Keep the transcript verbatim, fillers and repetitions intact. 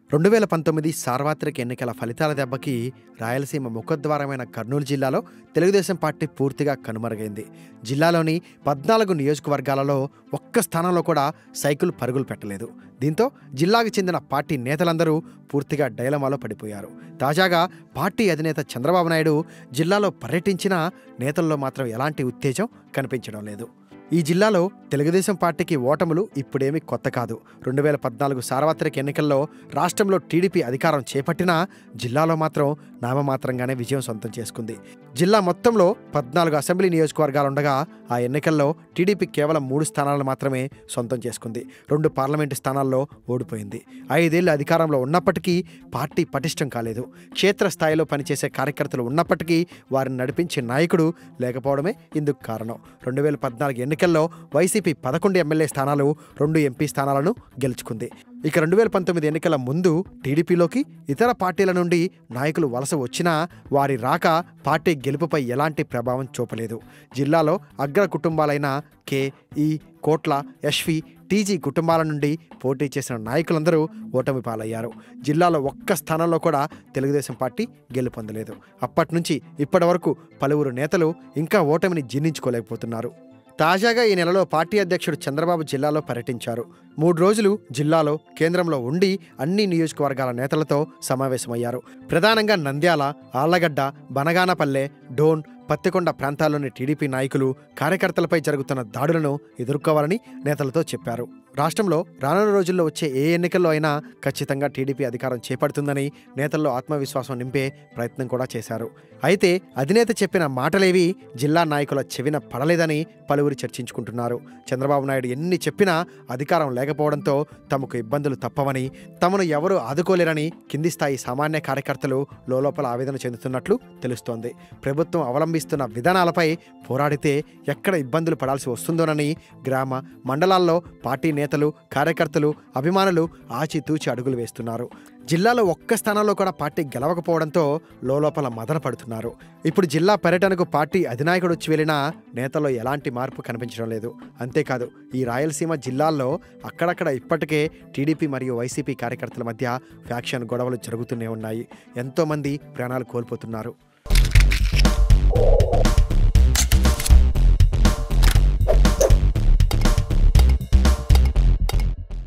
రెండు వేల పంతొమ్మిది సార్వత్రిక ఎన్నికల ఫలితాల దెబ్బకి రాయలసీమ ముఖద్వారమైన కర్నూలు జిల్లాలో తెలుగుదేశం పార్టీ పూర్తిగా కనుమరుగైంది. జిల్లాలోని పద్నాలుగు నియోజకవర్గాలలో ఒక్క స్థానంలో కూడా సైకిల్ పరుగులు పెట్టలేదు. దీంతో జిల్లాకు చెందిన పార్టీ నేతలందరూ పూర్తిగా డైలమాలో పడిపోయారు. తాజాగా పార్టీ అధినేత చంద్రబాబు నాయుడు జిల్లాలో పర్యటించినా నేతల్లో మాత్రం ఎలాంటి ఉత్తేజం కనిపించడం లేదు. ఈ జిల్లాలో తెలుగుదేశం పార్టీకి ఓటములు ఇప్పుడేమీ కొత్త కాదు. రెండు వేల పద్నాలుగు సార్వత్రిక ఎన్నికల్లో రాష్ట్రంలో టీడీపీ అధికారం చేపట్టినా జిల్లాలో మాత్రం నామమాత్రంగానే విజయం సొంతం చేసుకుంది. జిల్లా మొత్తంలో పద్నాలుగు అసెంబ్లీ నియోజకవర్గాలుండగా ఆ ఎన్నికల్లో టీడీపీ కేవలం మూడు స్థానాలను మాత్రమే సొంతం చేసుకుంది. రెండు పార్లమెంటు స్థానాల్లో ఓడిపోయింది. ఐదేళ్లు అధికారంలో ఉన్నప్పటికీ పార్టీ పటిష్టం కాలేదు. క్షేత్రస్థాయిలో పనిచేసే కార్యకర్తలు ఉన్నప్పటికీ వారిని నడిపించే నాయకుడు లేకపోవడమే ఇందుకు కారణం. రెండు వేల పద్నాలుగు ఎన్నికల్లో వైసీపీ పదకొండు ఎమ్మెల్యే స్థానాలు, రెండు ఎంపీ స్థానాలను గెలుచుకుంది. ఇక రెండు వేల పంతొమ్మిది ఎన్నికల ముందు టీడీపీలోకి ఇతర పార్టీల నుండి నాయకులు వలస వచ్చినా వారి రాక పార్టీ గెలుపుపై ఎలాంటి ప్రభావం చూపలేదు. జిల్లాలో అగ్ర కుటుంబాలైన కే, ఈ, కోట్ల, యశ్వి, టీజీ కుటుంబాల నుండి పోటీ చేసిన నాయకులందరూ ఓటమి పాలయ్యారు. జిల్లాలో ఒక్క స్థానంలో కూడా తెలుగుదేశం పార్టీ గెలుపొందలేదు. అప్పటి నుంచి ఇప్పటి వరకు పలువురు నేతలు ఇంకా ఓటమిని జీర్ణించుకోలేకపోతున్నారు. తాజాగా ఈ నెలలో పార్టీ అధ్యక్షుడు చంద్రబాబు జిల్లాలో పర్యటించారు. మూడు రోజులు జిల్లాలో, కేంద్రంలో ఉండి అన్ని నియోజకవర్గాల నేతలతో సమావేశమయ్యారు. ప్రధానంగా నంద్యాల, ఆళ్లగడ్డ, బనగానపల్లె, డోన్, పత్తికొండ ప్రాంతాల్లోని టీడీపీ నాయకులు, కార్యకర్తలపై జరుగుతున్న దాడులను ఎదుర్కోవాలని నేతలతో చెప్పారు. రాష్ట్రంలో రానున్న రోజుల్లో వచ్చే ఏ ఎన్నికల్లో అయినా ఖచ్చితంగా టీడీపీ అధికారం చేపడుతుందని నేతల్లో ఆత్మవిశ్వాసం నింపే ప్రయత్నం కూడా చేశారు. అయితే అధినేత చెప్పిన మాటలేవి జిల్లా నాయకుల చెవిన పడలేదని పలువురు చర్చించుకుంటున్నారు. చంద్రబాబు నాయుడు ఎన్ని చెప్పినా అధికారం లేకపోవడంతో తమకు ఇబ్బందులు తప్పవని, తమను ఎవరూ ఆదుకోలేరని కింది స్థాయి సామాన్య కార్యకర్తలు లోలోపల ఆవేదన చెందుతున్నట్లు తెలుస్తోంది. ప్రభుత్వం అవలంబిస్తున్న విధానాలపై పోరాడితే ఎక్కడ ఇబ్బందులు పడాల్సి వస్తుందోనని గ్రామ, మండలాల్లో పార్టీ నేతలు, కార్యకర్తలు, అభిమానులు ఆచితూచి అడుగులు వేస్తున్నారు. జిల్లాలో ఒక్క స్థానంలో కూడా పార్టీ గెలవకపోవడంతో లోలోపల మదన పడుతున్నారు. ఇప్పుడు జిల్లా పర్యటనకు పార్టీ అధినాయకుడు వచ్చి వెళ్ళినా నేతల్లో ఎలాంటి మార్పు కనిపించడం లేదు. అంతేకాదు, ఈ రాయలసీమ జిల్లాల్లో అక్కడక్కడ ఇప్పటికే టీడీపీ మరియు వైసీపీ కార్యకర్తల మధ్య ఫ్యాక్షన్ గొడవలు జరుగుతూనే ఉన్నాయి. ఎంతోమంది ప్రాణాలు కోల్పోతున్నారు.